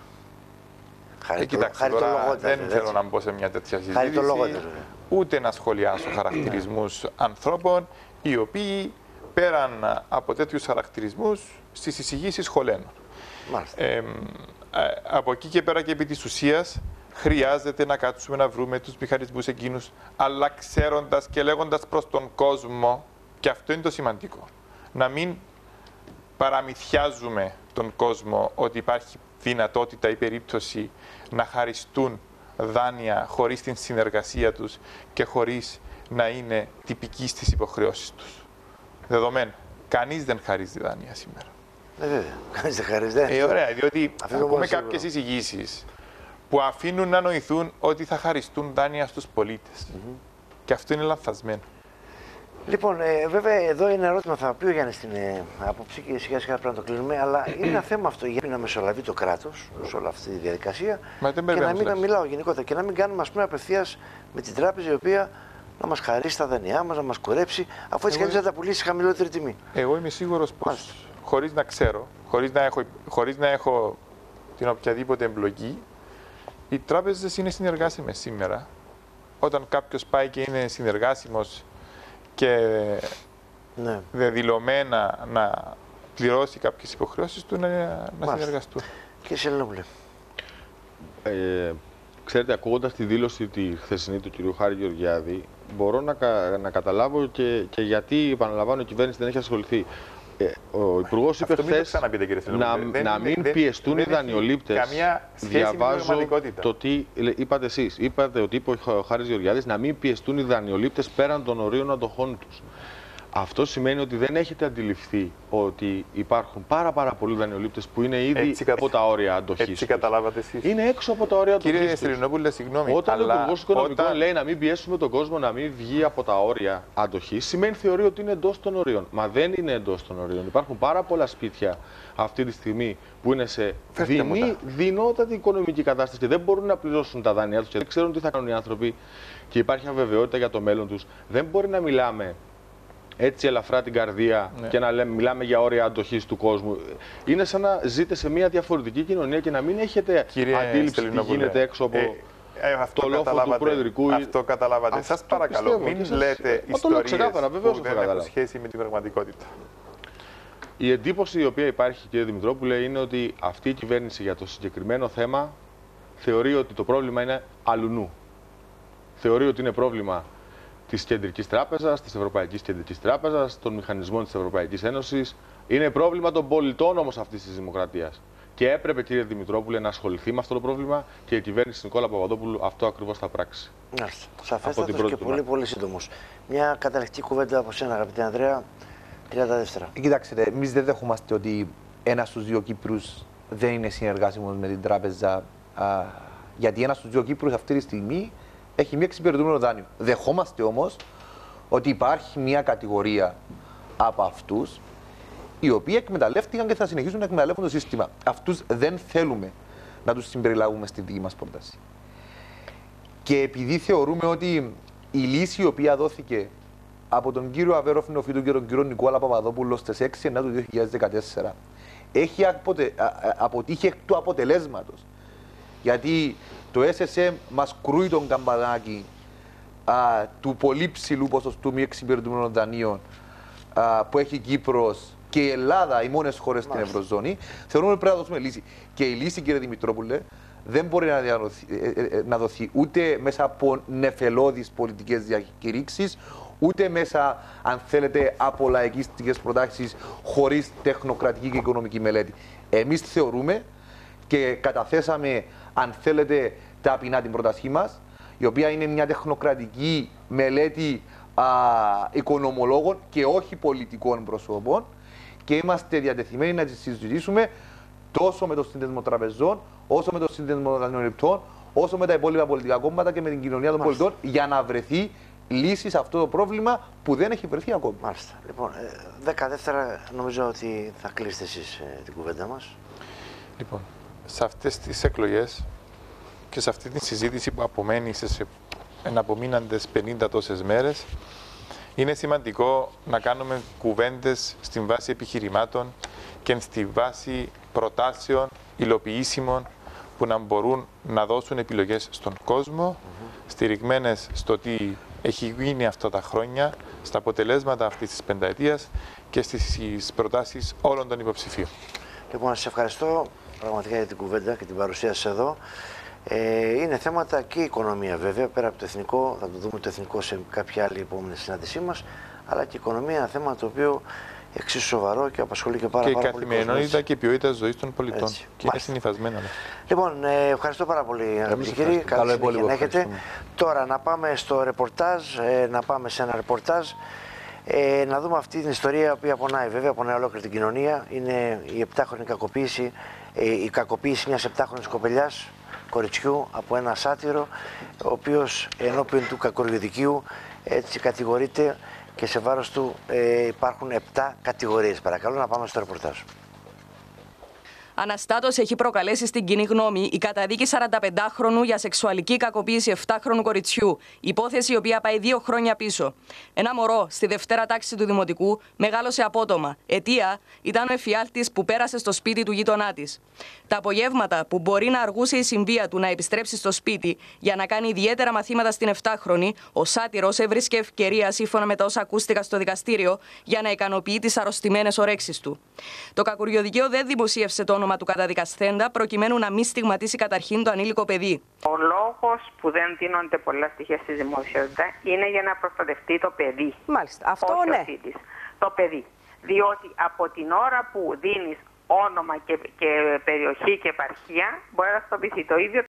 Χάρη ε, κοιτάξτε, το, τώρα, το δεν θέλω να μπω σε μια τέτοια συζήτηση, το ούτε να σχολιάσω χαρακτηρισμούς ανθρώπων οι οποίοι πέραν από τέτοιους χαρακτηρισμούς στις εισηγήσεις χωλένουν. Ε, ε, από εκεί και πέρα και επί της ουσίας χρειάζεται να κάτσουμε να βρούμε τους μηχανισμούς εκείνους, αλλά ξέροντας και λέγοντας προς τον κόσμο, και αυτό είναι το σημαντικό, να μην παραμυθιάζουμε τον κόσμο ότι υπάρχει δυνατότητα ή περίπτωση να χαριστούν δάνεια χωρίς την συνεργασία τους και χωρίς να είναι τυπικοί στις υποχρεώσεις τους. Δεδομένου, κανείς δεν χαρίζει δάνεια σήμερα. Ε, βέβαια, κανείς δεν χαρίζει δάνεια. Ε, ωραία, διότι ακούμε κάποιες εισηγήσεις που αφήνουν να νοηθούν ότι θα χαριστούν δάνεια στους πολίτες. Mm-hmm. Και αυτό είναι λανθασμένο. Λοιπόν, ε, βέβαια εδώ είναι ένα ερώτημα, θα πει ο Γιάννης στην ε, άποψη και σιγά σιγά πρέπει να το κλείνουμε, αλλά είναι ένα θέμα αυτό για να μεσολαβεί το κράτος σε όλη αυτή τη διαδικασία και να μην να μιλάω γενικότερα και να μην κάνουμε ας πούμε απευθείας με την τράπεζα η οποία να μας χαρίσει τα δανειά μας, να μας κουρέψει, αφού έτσι κανείς θα τα πουλήσει χαμηλότερη τιμή. Εγώ είμαι σίγουρος πως χωρίς να ξέρω, χωρίς να έχω, χωρίς να έχω την οποιαδήποτε εμπλοκή, οι τράπεζες είναι συνεργάσιμες σήμερα. Όταν κάποιος πάει και είναι συνεργάσιμος και ναι. δεδηλωμένα να πληρώσει κάποιες υποχρεώσεις του, να, να συνεργαστούν. Και Σελνόπουλε. Ε, ξέρετε, ακούγοντας τη δήλωση τη χθεσινή του κ. Χάρη Γεωργιάδη, μπορώ να, να καταλάβω και, και γιατί, επαναλαμβάνω, η κυβέρνηση δεν έχει ασχοληθεί. Ε, ο Υπουργός είπε χθες να, να μην δεν, πιεστούν δεν, οι δανειολήπτες. Διαβάζω το τι είπατε εσείς. Είπατε ότι είπε ο Χάρης Γεωργιάδης να μην πιεστούν οι δανειολήπτες πέραν των ορίων αντοχών τους. Αυτό σημαίνει ότι δεν έχετε αντιληφθεί ότι υπάρχουν πάρα, πάρα πολλοί δανειολήπτες που είναι ήδη έτσι, από τα όρια αντοχής. Έτσι καταλάβατε εσείς. Είναι έξω από τα όρια αντοχής. Κύριε Στυλινόπουλε, συγγνώμη. Όταν αλλά ο Υπουργός Οικονομικών όταν... λέει να μην πιέσουμε τον κόσμο να μην βγει από τα όρια αντοχής, σημαίνει θεωρεί ότι είναι εντός των ορίων. Μα δεν είναι εντός των ορίων. Υπάρχουν πάρα πολλά σπίτια αυτή τη στιγμή που είναι σε δεινή, δεινότατη οικονομική κατάσταση και δεν μπορούν να πληρώσουν τα δάνειά τους και δεν ξέρουν τι θα κάνουν οι άνθρωποι και υπάρχει αβεβαιότητα για το μέλλον τους. Δεν μπορεί να μιλάμε έτσι ελαφρά την καρδία ναι. και να λέμε, μιλάμε για όρια αντοχής του κόσμου. Είναι σαν να ζείτε σε μια διαφορετική κοινωνία και να μην έχετε Κύριε αντίληψη τι γίνεται έξω από ε, ε, αυτό το λόφο του Προεδρικού. Αυτό καταλάβατε. Αυτό σας παρακαλώ, μην σας... λέτε ιστορίες που δεν έχουν σχέση με την πραγματικότητα. Η εντύπωση η οποία υπάρχει, κύριε Δημητρόπουλε, είναι ότι αυτή η κυβέρνηση για το συγκεκριμένο θέμα θεωρεί ότι το πρόβλημα είναι αλουνού. Θεωρεί ότι είναι πρόβλημα της Κεντρικής Τράπεζας, της Ευρωπαϊκής Κεντρικής Τράπεζας, των μηχανισμών της Ευρωπαϊκής Ένωσης. Είναι πρόβλημα των πολιτών όμως αυτής της δημοκρατίας. Και έπρεπε, κύριε Δημητρόπουλε, να ασχοληθεί με αυτό το πρόβλημα και η κυβέρνηση Νικόλα Παπαδόπουλου αυτό ακριβώς θα πράξει. Σαφέστατος και πολύ, πολύ σύντομος. Μια καταληκτική κουβέντα από σένα, αγαπητέ Ανδρέα. τριάντα δεύτερα. Κοιτάξτε, εμείς δεν δεχόμαστε ότι ένας στους δύο Κύπρους δεν είναι συνεργάσιμος με την τράπεζα. Α, γιατί ένας στους δύο Κύπρους αυτή τη στιγμή έχει μία εξυπηρετούμενο δάνειο. Δεχόμαστε όμως ότι υπάρχει μία κατηγορία από αυτούς οι οποίοι εκμεταλλεύτηκαν και θα συνεχίσουν να εκμεταλλεύουν το σύστημα. Αυτούς δεν θέλουμε να τους συμπεριλάβουμε στη δική μας πρόταση. Και επειδή θεωρούμε ότι η λύση η οποία δόθηκε από τον κύριο Αβέροφ Νεοφίτου και τον κύριο Νικόλα Παπαδόπουλο στις έξι εννέα του δύο χιλιάδες δεκατέσσερα έχει αποτε... αποτύχει εκ του αποτελέσματος. Γιατί το ες ες εμ μας κρούει τον καμπανάκι α, του πολύ ψηλού ποσοστού μη εξυπηρετούμενων δανείων α, που έχει η Κύπρος και η Ελλάδα, οι μόνες χώρες στην Ευρωζώνη. Θεωρούμε ότι πρέπει να δώσουμε λύση. Και η λύση, κύριε Δημητρόπουλε, δεν μπορεί να, διαδοθεί, ε, ε, να δοθεί ούτε μέσα από νεφελώδεις πολιτικές διακηρύξεις, ούτε μέσα, αν θέλετε, από λαϊκίστικες προτάσεις χωρίς τεχνοκρατική και οικονομική μελέτη. Εμείς θεωρούμε και καταθέσαμε, αν θέλετε, ταπεινά την πρότασή μας, η οποία είναι μια τεχνοκρατική μελέτη α, οικονομολόγων και όχι πολιτικών προσώπων και είμαστε διατεθειμένοι να τη συζητήσουμε τόσο με το Σύνδεσμο Τραπεζών, όσο με το Σύνδεσμο Δανειοληπτών, όσο με τα υπόλοιπα πολιτικά κόμματα και με την κοινωνία των Μάλιστα. πολιτών για να βρεθεί λύση σε αυτό το πρόβλημα που δεν έχει βρεθεί ακόμα. Μάλιστα. Λοιπόν, δέκα δεύτερα νομίζω ότι θα κλείσετε εσείς ε, την κουβέντα μας. Λοιπόν, σε αυτές τις εκλογές και σε αυτή τη συζήτηση που απομένει σε εναπομείναντες πενήντα τόσες μέρες, είναι σημαντικό να κάνουμε κουβέντες στην βάση επιχειρημάτων και στη βάση προτάσεων υλοποιήσιμων που να μπορούν να δώσουν επιλογές στον κόσμο, mm-hmm. στηριγμένες στο τι έχει γίνει αυτά τα χρόνια, στα αποτελέσματα αυτής της πενταετίας και στις προτάσεις όλων των υποψηφίων. Λοιπόν, σας ευχαριστώ πραγματικά για την κουβέντα και την παρουσία σας εδώ. Ε, είναι θέματα και η οικονομία βέβαια, πέρα από το εθνικό, θα το δούμε το εθνικό σε κάποια άλλη επόμενη συνάντησή μας, αλλά και η οικονομία είναι ένα θέμα το οποίο εξίσου σοβαρό και απασχολεί και πάρα, και πάρα πολύ. Και η καθημερινότητα και η ποιότητα ζωής των πολιτών. Έτσι. Και Μάλιστα. είναι συνηθισμένο. Λοιπόν, ε, ευχαριστώ πάρα πολύ αγαπητοί κύριοι. Καλή συνέχεια να έχετε. Τώρα να πάμε στο ρεπορτάζ, ε, να πάμε σε ένα ρεπορτάζ, ε, να δούμε αυτή την ιστορία που απονάει βέβαια, απονάει ολόκληρη την κοινωνία. Είναι η επτάχρονη κακοποίηση, ε, η κακοποίηση μιας επτάχρονης κοπελιάς, κοριτσιού, από ένα σάτυρο, ο οποίος ενώπιον του κακοριοδικείου έτσι κατηγορείται και σε βάρος του ε, υπάρχουν επτά κατηγορίες. Παρακαλώ να πάμε στο ρεπορτάζ. Αναστάτως έχει προκαλέσει στην κοινή γνώμη η καταδίκη σαρανταπεντάχρονου για σεξουαλική κακοποίηση επτάχρονου κοριτσιού. Υπόθεση η οποία πάει δύο χρόνια πίσω. Ένα μωρό στη δευτέρα τάξη του Δημοτικού μεγάλωσε απότομα. Αιτία ήταν ο εφιάλτης που πέρασε στο σπίτι του γείτονά της. Τα απογεύματα που μπορεί να αργούσε η συμβία του να επιστρέψει στο σπίτι για να κάνει ιδιαίτερα μαθήματα στην επτάχρονη, ο σάτυρος έβρισκε ευκαιρία, σύμφωνα με τα όσα ακούστηκαν στο δικαστήριο, για να ικανοποιεί τις αρρωστημένες ορέξεις του. Το κακουριοδικείο δεν δημοσίευσε το όνομα του καταδικασθέντα, προκειμένου να μην στιγματίσει καταρχήν το ανήλικο παιδί. Ο λόγος που δεν δίνονται πολλά στοιχεία στη δημοσιότητα είναι για να προστατευτεί το παιδί. Μάλιστα. Αυτό όχι ναι. ο θήτης, το παιδί. Διότι από την ώρα που δίνεις όνομα και, και περιοχή και επαρχία, μπορεί να στοπιθεί το ίδιο